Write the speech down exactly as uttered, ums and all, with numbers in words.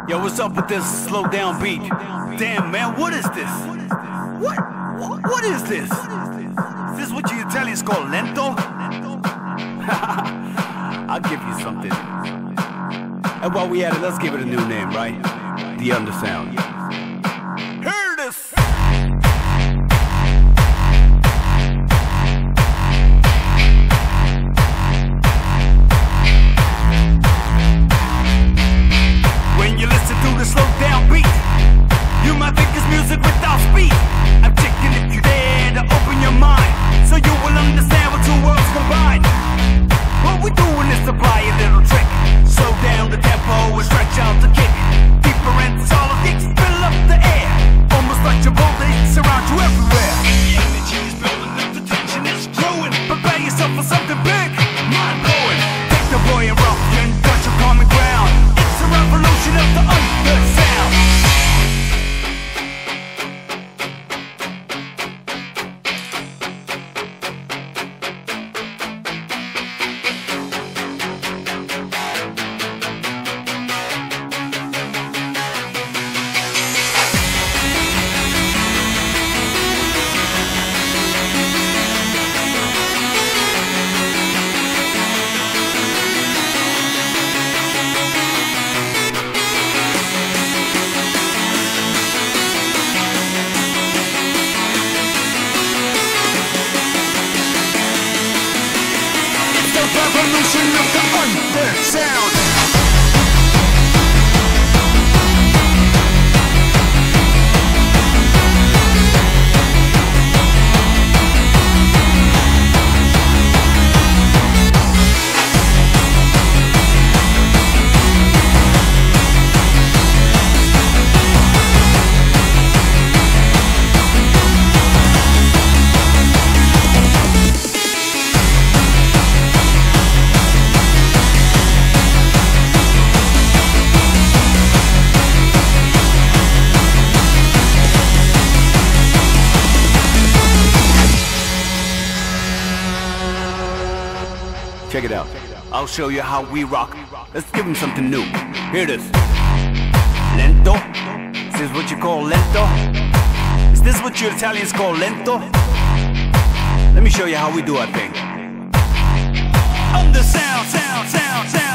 Yo, what's up with this slow down beat? Damn, man, what is this? What? What, what is this? Is this what you Italians call lento? I'll give you something. And while we at it, let's give it a new name, right? The Undersound. Hear this! When you listen to the slow down beat, you might think it's music without speed. I'm checking if you dare to open your mind, so you will understand what two worlds combine. What we're doing is apply a little trick. Slow down the tempo and stretch out the kick. Deeper and solid kicks fill up the air, almost like touchable, they surround you everywhere. The energy is building up, the tension is growing. Prepare yourself for something big, mind-blowing. Technoboy and Ruffian, touch of common ground. It's a revolution of the Undersound. Revolution of the Undersound. Check it out. I'll show you how we rock. Let's give them something new. Here it is. Lento? Is this what you call lento? Is this what you Italians call lento? Let me show you how we do our thing. Undersound, sound, sound, sound.